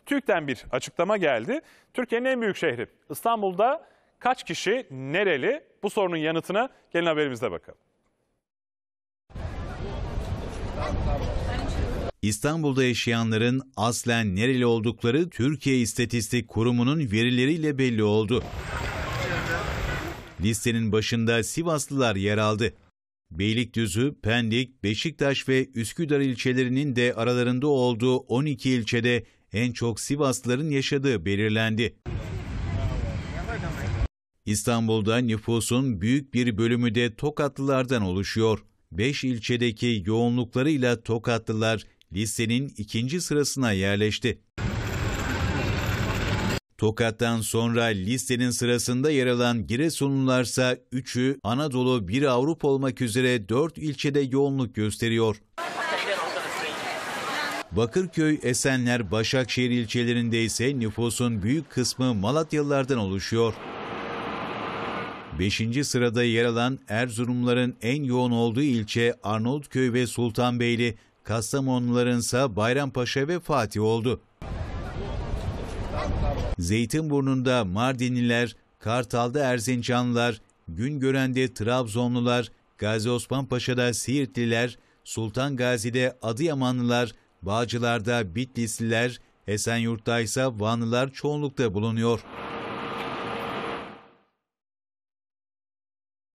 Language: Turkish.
TÜİK'ten bir açıklama geldi. Türkiye'nin en büyük şehri İstanbul'da kaç kişi nereli? Bu sorunun yanıtına gelin haberimizde bakalım. İstanbul'da yaşayanların aslen nereli oldukları Türkiye İstatistik Kurumu'nun verileriyle belli oldu. Listenin başında Sivaslılar yer aldı. Beylikdüzü, Pendik, Beşiktaş ve Üsküdar ilçelerinin de aralarında olduğu 12 ilçede en çok Sivaslıların yaşadığı belirlendi. İstanbul'da nüfusun büyük bir bölümü de Tokatlılardan oluşuyor. 5 ilçedeki yoğunluklarıyla Tokatlılar listenin ikinci sırasına yerleşti. Tokat'tan sonra listenin sırasında yer alan Giresunlularsa 3'ü Anadolu, 1'i Avrupa olmak üzere 4 ilçede yoğunluk gösteriyor. Bakırköy, Esenler, Başakşehir ilçelerinde ise nüfusun büyük kısmı Malatyalılardan oluşuyor. 5. sırada yer alan Erzurumluların en yoğun olduğu ilçe Arnavutköy ve Sultanbeyli, Kastamonulularınsa Bayrampaşa ve Fatih oldu. Zeytinburnu'nda Mardinliler, Kartal'da Erzincanlılar, Güngören'de Trabzonlular, Gazi Osman Paşa'da Siirtliler, Sultan Gazi'de Adıyamanlılar, Bağcılar'da Bitlisliler, Esenyurt'ta ise Vanlılar çoğunlukta bulunuyor.